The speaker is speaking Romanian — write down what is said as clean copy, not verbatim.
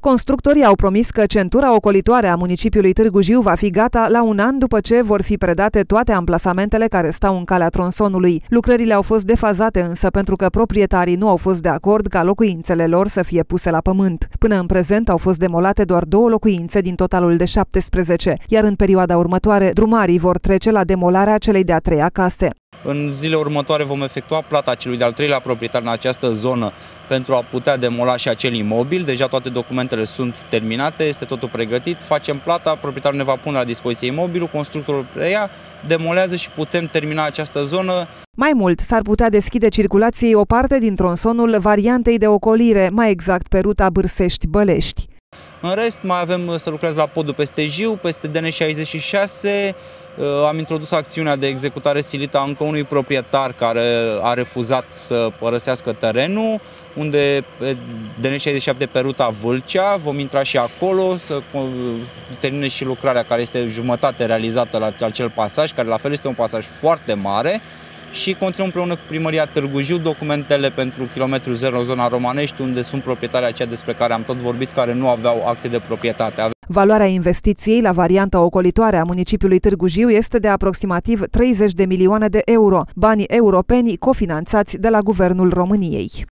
Constructorii au promis că centura ocolitoare a municipiului Târgu Jiu va fi gata la un an după ce vor fi predate toate amplasamentele care stau în calea tronsonului. Lucrările au fost defazate însă pentru că proprietarii nu au fost de acord ca locuințele lor să fie puse la pământ. Până în prezent au fost demolate doar 2 locuințe din totalul de 17, iar în perioada următoare drumarii vor trece la demolarea celei de-a 3-a case. În zilele următoare vom efectua plata celui de-al 3-lea proprietar în această zonă pentru a putea demola și acel imobil. Deja toate documentele sunt terminate, este totul pregătit. Facem plata, proprietarul ne va pune la dispoziție imobilul, constructorul preia, demolează și putem termina această zonă. Mai mult, s-ar putea deschide circulației o parte din tronsonul variantei de ocolire, mai exact pe ruta Bârsești-Bălești. În rest, mai avem să lucrez la podul peste Jiu, peste DN66. Am introdus acțiunea de executare silită a încă unui proprietar care a refuzat să părăsească terenul, unde DN67 pe ruta Vâlcea, vom intra și acolo să termine și lucrarea care este jumătate realizată la acel pasaj, care la fel este un pasaj foarte mare. Și continuăm împreună cu Primăria Târgu Jiu documentele pentru kilometrul 0 în zona Romanești, unde sunt proprietarii aceia despre care am tot vorbit, care nu aveau acte de proprietate. Valoarea investiției la varianta ocolitoare a municipiului Târgu Jiu este de aproximativ 30 de milioane de euro, banii europeni cofinanțați de la Guvernul României.